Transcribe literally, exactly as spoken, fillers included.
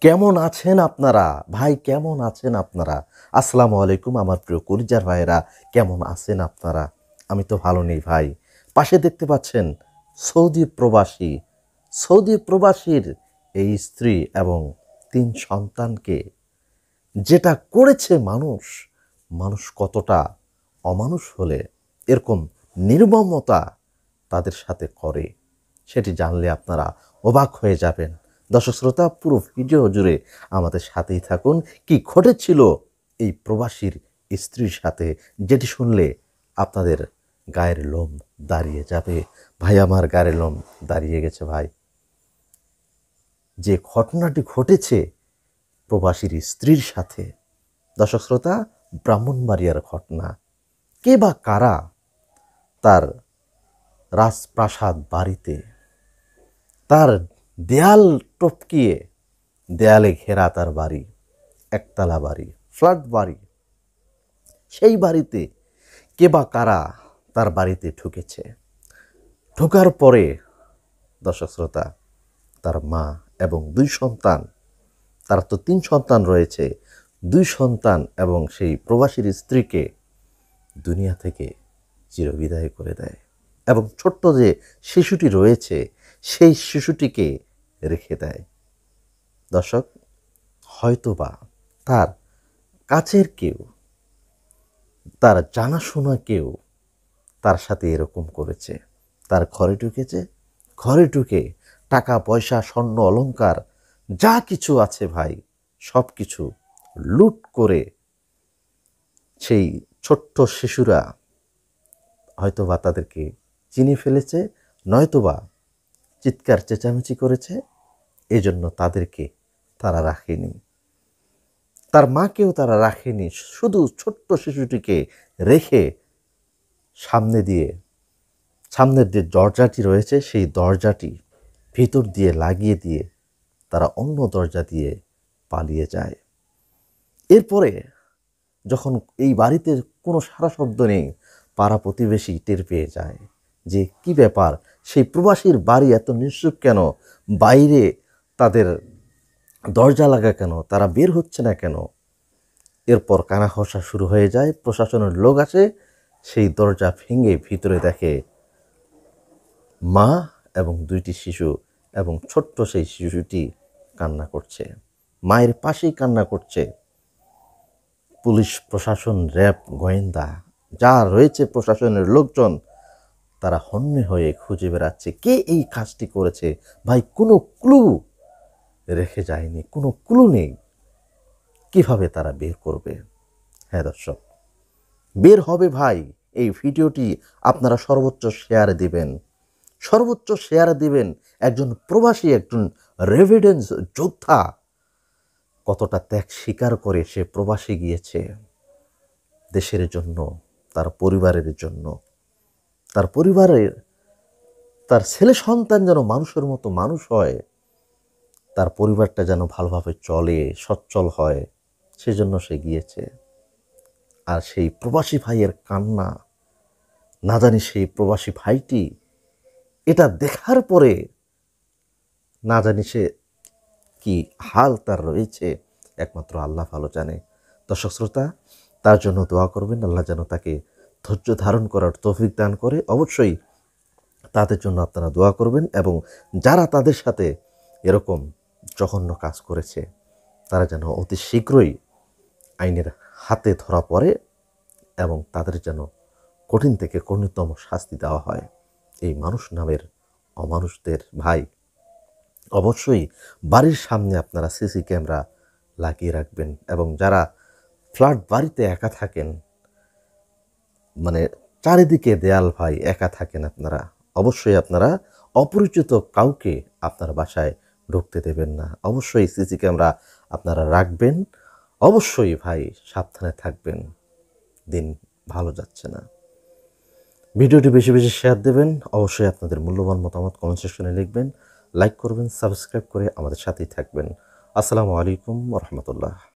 কেমন আছেন আপনারা ভাই? কেমন আছেন আপনারা? আসসালামু আলাইকুম আমার প্রিয় কলিজার ভাইয়েরা, কেমন আছেন আপনারা? আমি তো ভালো নেই ভাই। পাশে দেখতে পাচ্ছেন সৌদি প্রবাসী সৌদি প্রবাসীর এই স্ত্রী এবং তিন সন্তানকে যেটা করেছে মানুষ, মানুষ কতটা অমানুষ হলে এরকম নির্মমতা তাদের সাথে করে সেটি জানলে আপনারা অবাক হয়ে যাবেন। দর্শক শ্রোতা, পুরো ভিডিও জুড়ে আমাদের সাথেই থাকুন। কি ঘটেছিল এই প্রবাসীর স্ত্রীর সাথে, যেটি শুনলে আপনাদের গায়ের লোম দাঁড়িয়ে যাবে। ভাই, আমার গায়ের লোম দাঁড়িয়ে গেছে ভাই। যে ঘটনাটি ঘটেছে প্রবাসীর স্ত্রীর সাথে, দর্শক শ্রোতা, ব্রাহ্মণবাড়িয়ার ঘটনা। কে বা কারা তার রাজপ্রাসাদ বাড়িতে, তার দেয়াল টপকিয়ে, দেয়ালে ঘেরা তার বাড়ি, একতলা বাড়ি, ফ্ল্যাট বাড়ি, সেই বাড়িতে কে বা কারা তার বাড়িতে ঢুকেছে। ঢোকার পরে দর্শক শ্রোতা, তার মা এবং দুই সন্তান, তার তো তিন সন্তান রয়েছে, দুই সন্তান এবং সেই প্রবাসীর স্ত্রীকে দুনিয়া থেকে চিরবিদায় করে দেয় এবং ছোট্ট যে শিশুটি রয়েছে সেই শিশুটিকে রেখে দেয়। দর্শক, হয়তোবা তার কাছের কেউ, তার জানাশোনা কেউ তার সাথে এরকম করেছে। তার ঘরে ঢুকেছে, ঘরে ঢুকে টাকা পয়সা স্বর্ণ অলংকার যা কিছু আছে ভাই, সব কিছু লুট করে সেই ছোট্ট শিশুরা হয়তোবা তাদেরকে চিনে ফেলেছে, নয়তোবা চিৎকার চেঁচামেচি করেছে, এজন্য তাদেরকে তারা রাখেনি। তার মাকেও তারা রাখেনি, শুধু ছোট্ট শিশুটিকে রেখে সামনে দিয়ে, সামনের যে দরজাটি রয়েছে সেই দরজাটি ভিতর দিয়ে লাগিয়ে দিয়ে তারা অন্য দরজা দিয়ে পালিয়ে যায়। এরপরে যখন এই বাড়িতে কোনো সারা শব্দ নেই, পাড়া প্রতিবেশী টের পেয়ে যায় যে কি ব্যাপার, সেই প্রবাসীর বাড়ি এত নিশ্চুপ কেন, বাইরে তাদের দরজা লাগা কেন, তারা বের হচ্ছে না কেন। এরপর কানাঘষা শুরু হয়ে যায়, প্রশাসনের লোক আসে, সেই দরজা ভেঙে ভিতরে দেখে মা এবং দুইটি শিশু, এবং ছোট্ট সেই শিশুটি কান্না করছে, মায়ের পাশেই কান্না করছে। পুলিশ প্রশাসন, র্যাব, গোয়েন্দা যা রয়েছে প্রশাসনের লোকজন, তারা হন্যে হয়ে খুঁজে বেড়াচ্ছে কে এই কাজটি করেছে। ভাই, কোনো ক্লু রেখে যায়নি, কোনো ক্লু নেই। কিভাবে তারা বের করবে? হ্যাঁ দর্শক, বের হবে ভাই। এই ভিডিওটি আপনারা সর্বোচ্চ শেয়ার দিবেন, সর্বোচ্চ শেয়ার দিবেন। একজন প্রবাসী, একজন রেভিডেন্স যোদ্ধা কতটা ত্যাগ স্বীকার করে সে প্রবাসী গিয়েছে দেশের জন্য, তার পরিবারের জন্য, তার পরিবারের, তার ছেলে সন্তান যেন মানুষের মতো মানুষ হয়, তার পরিবারটা যেন ভালোভাবে চলে, সচ্ছল হয়, সেজন্য সে গিয়েছে। আর সেই প্রবাসী ভাইয়ের কান্না, না জানি সেই প্রবাসী ভাইটি এটা দেখার পরে না জানি সে কি হাল তার রয়েছে, একমাত্র আল্লাহ ভালো জানে। দর্শক শ্রোতা, তার জন্য দোয়া করবেন, আল্লাহ যেন তাকে ধৈর্য ধারণ করার তৌফিক দান করে। অবশ্যই তাদের জন্য আপনারা দোয়া করবেন, এবং যারা তাদের সাথে এরকম জঘন্য কাজ করেছে তারা যেন অতি শীঘ্রই আইনের হাতে ধরা পড়ে এবং তাদের যেন কঠিন থেকে কঠিনতম শাস্তি দেওয়া হয়। এই মানুষ নামের অমানুষদের ভাই, অবশ্যই বাড়ির সামনে আপনারা সিসি ক্যামেরা লাগিয়ে রাখবেন, এবং যারা ফ্ল্যাট বাড়িতে একা থাকেন, মানে চারিদিকে দেয়াল ভাই, একা থাকেন আপনারা, অবশ্যই আপনারা অপরিচিত কাউকে আপনার বাসায় ঢুকতে দেবেন না। অবশ্যই সিসি ক্যামেরা আপনারা রাখবেন, অবশ্যই ভাই সাবধানে থাকবেন। দিন ভালো যাচ্ছে না। ভিডিওটি বেশি বেশি শেয়ার দেবেন, অবশ্যই আপনাদের মূল্যবান মতামত কমেন্ট সেকশনে লিখবেন, লাইক করবেন, সাবস্ক্রাইব করে আমাদের সাথেই থাকবেন। আসসালামু আলাইকুম ওয়া রাহমাতুল্লাহ।